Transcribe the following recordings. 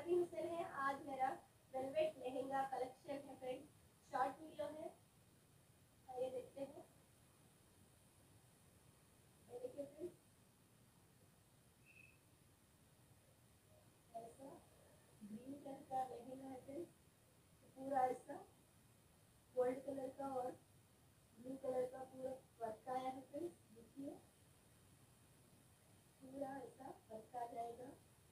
स्वाति हुसैन है। आज मेरा वेलवेट लहंगा कलेक्शन है फ्रेंड्स, शॉर्ट वीडियो है। ये देखते हैं, ये देखिए फ्रेंड्स, ऐसा ग्रीन कलर का लहंगा है फ्रेंड्स, पूरा ऐसा गोल्ड कलर का और ब्लू कलर का पूरा वर्क आया है फ्रेंड्स। देखिए पूरा ऐसा वर्क आ जाएगा।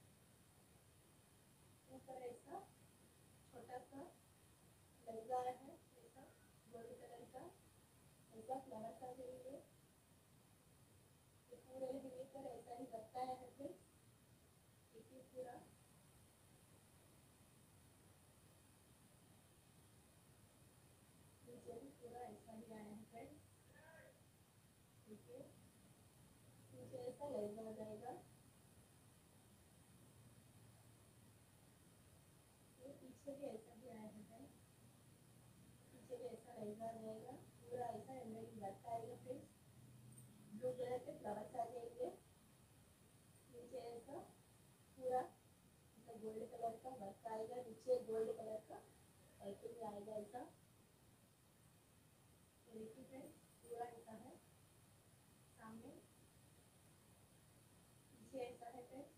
ऊपर ऐसा छोटा सा लहंगा है, ऐसा गोल्ड कलर का ऐसा फ्लावर आ जाएंगे। पूरे लहंगे पर ऐसा ही वर्क आया है फ्रेंड्स। देखिए पूरा नीचे भी पूरा ऐसा ही आया है फ्रेंड्स। देखिए नीचे ऐसा लहंगा आ जाएगा। पीछे भी ऐसा ही आया है फ्रेंड्स, पीछे भी ऐसा लहंगा आ जाएगा। पूरा ऐसा एम्ब्रॉयडरी वर्क आएगा फ्रेंड्स। ब्लू कलर के फ्लावर्स आ जाएंगे। नीचे ऐसा पूरा ऐसा गोल्ड कलर का वर्क आएगा। नीचे गोल्ड कलर का वर्किंग आएगा ऐसा। देखिए फ्रेंड्स पूरा ऐसा है, सामने पीछे ऐसा है फ्रेंड्स।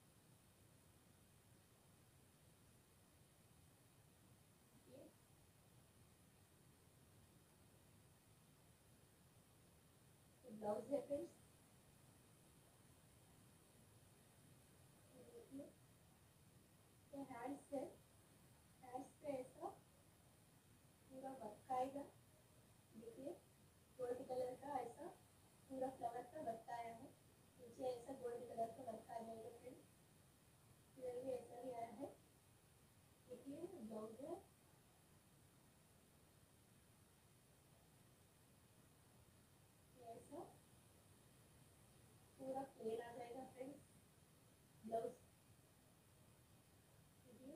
ब्लाउज है फ्रेंड्स। देखिए ये हैंड्स है, हैंड्स पे ऐसा पूरा वर्क आएगा। देखिए गोल्ड कलर का ऐसा पूरा फ्लावर का वर्क आया है। नीचे ऐसा गोल्ड कलर का वर्क आ जाएगा फ्रेंड्स। इधर भी ऐसा ही आया है। देखिए ब्लाउज है, ऐसा पूरा प्लेन आ जाएगा फ्रेंड्स ब्लाउज। देखिए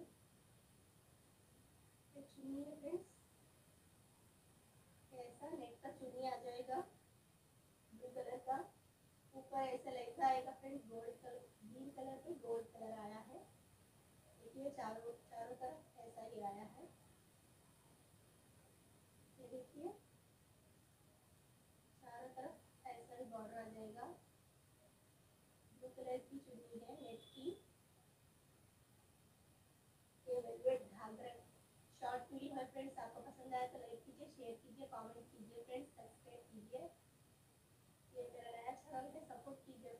ये चुन्नी है फ्रेंड्स, ऐसा नेट का चुन्नी आ जाएगा ब्लू कलर का। ऊपर ऐसा लहंगा आएगा friends, gold colour green colour पे गोल्ड कलर आया है। देखिए चारों चारों तरफ ऐसा ही आया है। ये देखिए चारों तरफ ऐसा ही बॉर्डर आ जाएगा। ब्लू कलर की चुन्नी है नेट की। ये वेलवेट घाघरा शॉर्ट वीडियो है फ्रेंड्स। आपको पसंद आया तो लाइक कीजिए, शेयर कीजिए, कमेंट कीजिए फ्रेंड्स, सब्सक्राइब कीजिए। ये मेरा नया चैनल है, सपोर्ट कीजिए।